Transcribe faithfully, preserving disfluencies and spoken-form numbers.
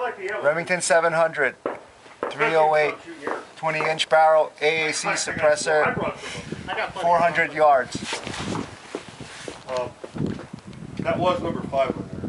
like the yellow. Remington seven hundred, three oh eight, twenty inch barrel, A A C suppressor, four hundred yards. Uh, that was number five on there.